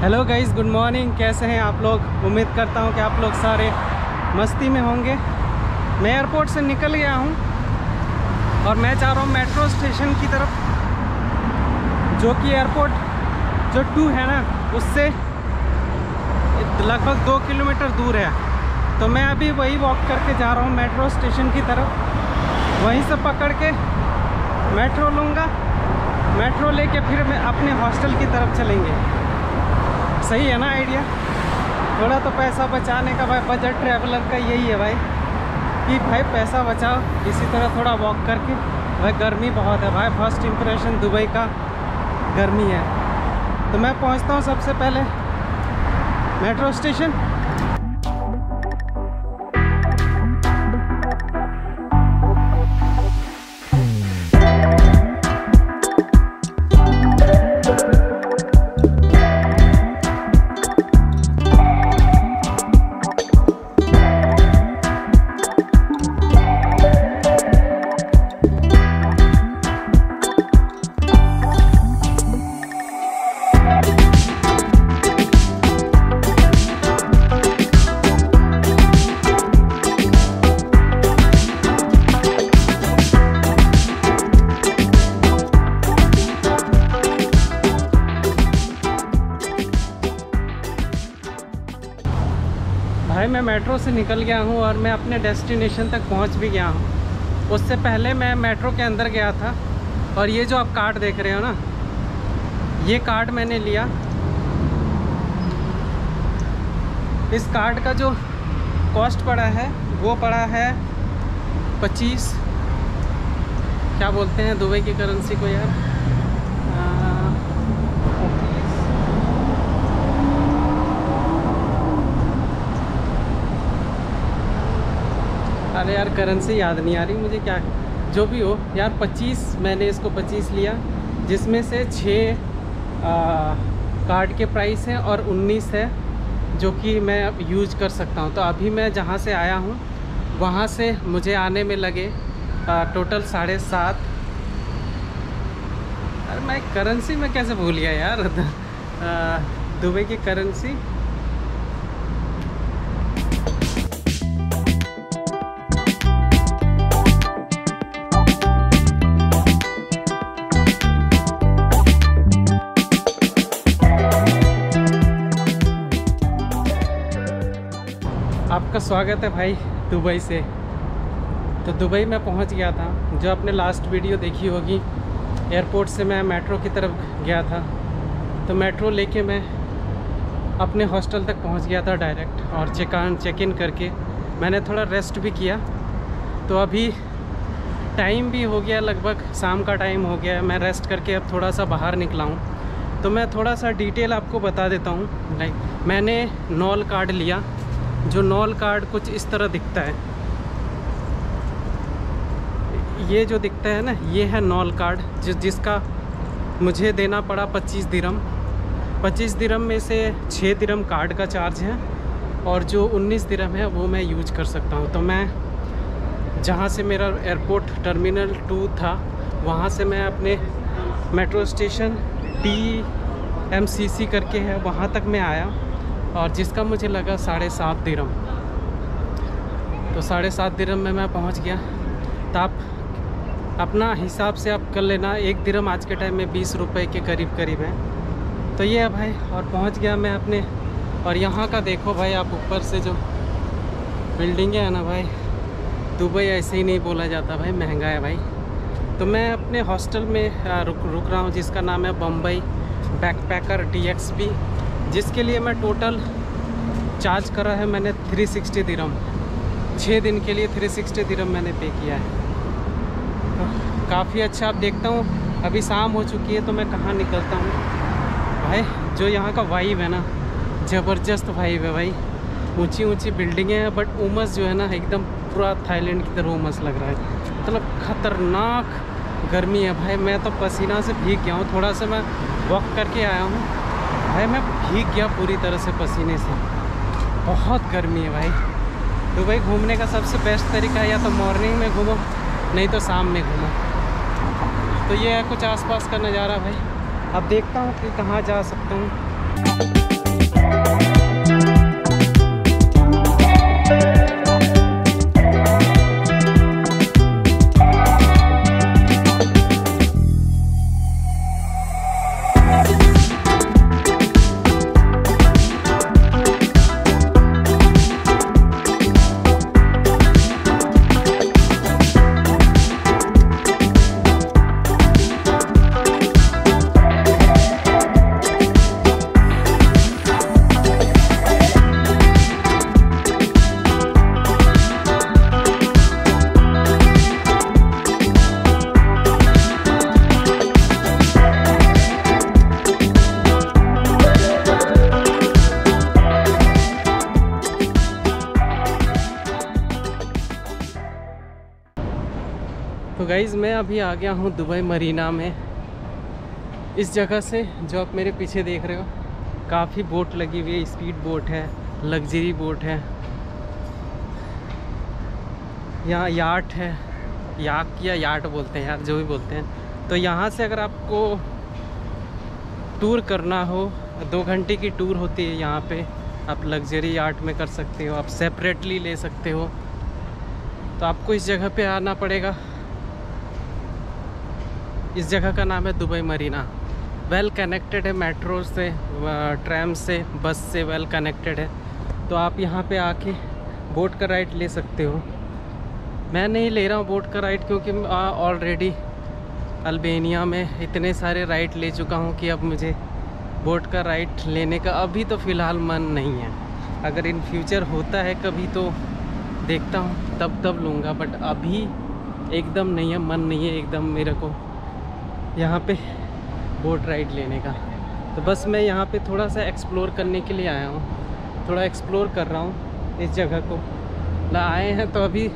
Hello guys, good morning. कैसे हैं आप लोग? उम्मीद करता हूं कि आप लोग सारे मस्ती में होंगे। मैं एयरपोर्ट से निकल गया हूं और मैं जा रहा हूं मेट्रो स्टेशन की तरफ, जो कि एयरपोर्ट जो 2 है ना, उससे लगभग 2 किलोमीटर दूर है। तो मैं अभी वही वॉक करके जा रहा हूं मेट्रो स्टेशन की तरफ। वहीं से पकड़ के मेट्रो लूँगा। मेट्रो लेके फिर मैं अपने हॉस्टल की तरफ चलेंगे। सही है ना आइडिया? थोड़ा तो पैसा बचाने का भाई, बजट ट्रैवलर का यही है भाई कि भाई पैसा बचाओ इसी तरह थोड़ा वॉक करके। भाई गर्मी बहुत है भाई, फर्स्ट इम्प्रेशन दुबई का गर्मी है। तो मैं पहुंचता हूं सबसे पहले मेट्रो स्टेशन। भाई मैं मेट्रो से निकल गया हूँ और मैं अपने डेस्टिनेशन तक पहुँच भी गया हूँ। उससे पहले मैं मेट्रो के अंदर गया था और ये जो आप कार्ड देख रहे हो ना, ये कार्ड मैंने लिया। इस कार्ड का जो कॉस्ट पड़ा है वो पड़ा है 25, क्या बोलते हैं दुबई की करेंसी को यार, अरे यार करेंसी याद नहीं आ रही मुझे, क्या जो भी हो यार। 25 मैंने इसको 25 लिया, जिसमें से 6 कार्ड के प्राइस हैं और 19 है जो कि मैं अब यूज कर सकता हूं। तो अभी मैं जहां से आया हूं वहां से मुझे आने में लगे टोटल 7.5। अरे मैं करेंसी में कैसे भूल गया यार दुबई की करेंसी। आपका स्वागत है भाई दुबई से। तो दुबई में पहुंच गया था, जो आपने लास्ट वीडियो देखी होगी। एयरपोर्ट से मैं मेट्रो की तरफ गया था, तो मेट्रो लेके मैं अपने हॉस्टल तक पहुंच गया था डायरेक्ट। और चेक इन करके मैंने थोड़ा रेस्ट भी किया। तो अभी टाइम भी हो गया, लगभग शाम का टाइम हो गया है। मैं रेस्ट करके अब थोड़ा सा बाहर निकला हूँ। तो मैं थोड़ा सा डिटेल आपको बता देता हूँ। लाइक मैंने नॉल कार्ड लिया, जो नॉल कार्ड कुछ इस तरह दिखता है। ये जो दिखता है ना, ये है नॉल कार्ड, जिसका मुझे देना पड़ा 25 दिरहम। 25 दिरहम में से 6 दिरहम कार्ड का चार्ज है और जो 19 दिरहम है वो मैं यूज कर सकता हूँ। तो मैं जहाँ से मेरा एयरपोर्ट टर्मिनल 2 था, वहाँ से मैं अपने मेट्रो स्टेशन TMCC करके है, वहाँ तक मैं आया और जिसका मुझे लगा 7.5 दिरहम। तो 7.5 दिरहम में मैं पहुंच गया। तो आप अपना हिसाब से आप कर लेना, 1 दिरहम आज के टाइम में 20 रुपए के करीब है। तो ये है भाई, और पहुंच गया मैं अपने। और यहाँ का देखो भाई, आप ऊपर से जो बिल्डिंगें हैं ना भाई, दुबई ऐसे ही नहीं बोला जाता भाई, महंगा है भाई। तो मैं अपने हॉस्टल में रुक रहा हूँ, जिसका नाम है बम्बई बैकपैकर DXB, जिसके लिए मैं टोटल चार्ज करा है मैंने 360 दिरहम। 6 दिन के लिए 360 दिरहम मैंने पे किया है। तो काफ़ी अच्छा। अब देखता हूँ, अभी शाम हो चुकी है तो मैं कहाँ निकलता हूँ भाई। जो यहाँ का वाइब है ना, ज़बरदस्त वाइब है भाई। ऊंची ऊंची बिल्डिंगें हैं, बट उमस जो है ना, एकदम पूरा थाईलैंड की तरह उमस लग रहा है। मतलब ख़तरनाक गर्मी है भाई। मैं तो पसीना से भीग गया हूँ। थोड़ा सा मैं वॉक करके आया हूँ भाई, मैं भीग गया पूरी तरह से पसीने से। बहुत गर्मी है भाई। दुबई घूमने का सबसे बेस्ट तरीका है या तो मॉर्निंग में घूमो, नहीं तो शाम में घूमो। तो ये है कुछ आसपास का नज़ारा भाई। अब देखता हूँ कि कहाँ जा सकता हूँ। तो गाइज़ मैं अभी आ गया हूँ दुबई मरीना में। इस जगह से जो आप मेरे पीछे देख रहे हो काफ़ी बोट लगी हुई है, स्पीड बोट है, लग्जरी बोट है, यहाँ याट है, याक या याट बोलते हैं यार, जो भी बोलते हैं। तो यहाँ से अगर आपको टूर करना हो, 2 घंटे की टूर होती है यहाँ पे, आप लग्जरी याट में कर सकते हो, आप सेपरेटली ले सकते हो। तो आपको इस जगह पे आना पड़ेगा। इस जगह का नाम है दुबई मरीना। वेल कनेक्टेड है, मेट्रो से, ट्रैम से, बस से वेल कनेक्टेड है। तो आप यहाँ पे आके बोट का राइड ले सकते हो। मैं नहीं ले रहा हूँ बोट का राइड क्योंकि ऑलरेडी अल्बानिया में इतने सारे राइड ले चुका हूँ कि अब मुझे बोट का राइड लेने का अभी तो फ़िलहाल मन नहीं है। अगर इन फ्यूचर होता है कभी तो देखता हूँ, तब लूँगा, बट अभी एकदम नहीं है, मन नहीं है एकदम मेरे को यहाँ पे बोट राइड लेने का। तो बस मैं यहाँ पे थोड़ा सा एक्सप्लोर करने के लिए आया हूँ, थोड़ा एक्सप्लोर कर रहा हूँ इस जगह को। ना आए हैं तो अभी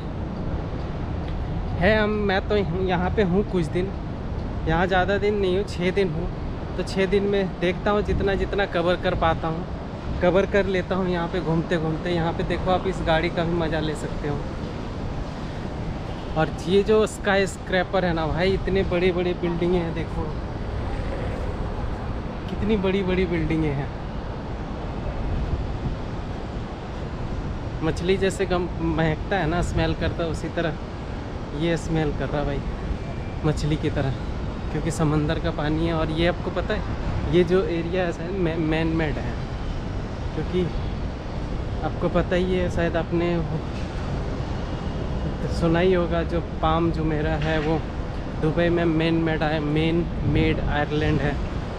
है मैं तो यहाँ पे हूँ कुछ दिन, यहाँ ज़्यादा दिन नहीं हूँ, 6 दिन हूँ। तो 6 दिन में देखता हूँ जितना कवर कर पाता हूँ, कवर कर लेता हूँ यहाँ पे घूमते घूमते। यहाँ पे देखो आप इस गाड़ी का भी मज़ा ले सकते हो। और ये जो स्काई स्क्रैपर है ना भाई, इतने बड़ी बड़ी बिल्डिंगें हैं, देखो कितनी बड़ी बड़ी बिल्डिंगें हैं। मछली जैसे गम महकता है ना, स्मेल करता है, उसी तरह ये स्मेल कर रहा भाई, मछली की तरह, क्योंकि समंदर का पानी है। और ये आपको पता है ये जो एरिया है शायद मैन मेड है, क्योंकि आपको पता ही है, शायद आपने सुना ही होगा, जो पाम जो मेरा है वो दुबई में मेन मेड आयरलैंड है।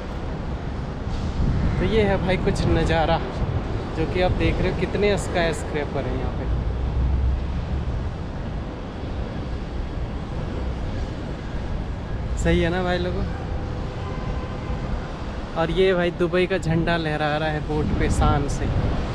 तो ये है भाई कुछ नज़ारा जो कि आप देख रहे हो, कितने स्काई स्क्रैपर हैं यहाँ पे। सही है ना भाई लोगों। और ये भाई दुबई का झंडा लहरा रहा है बोट पे शान से।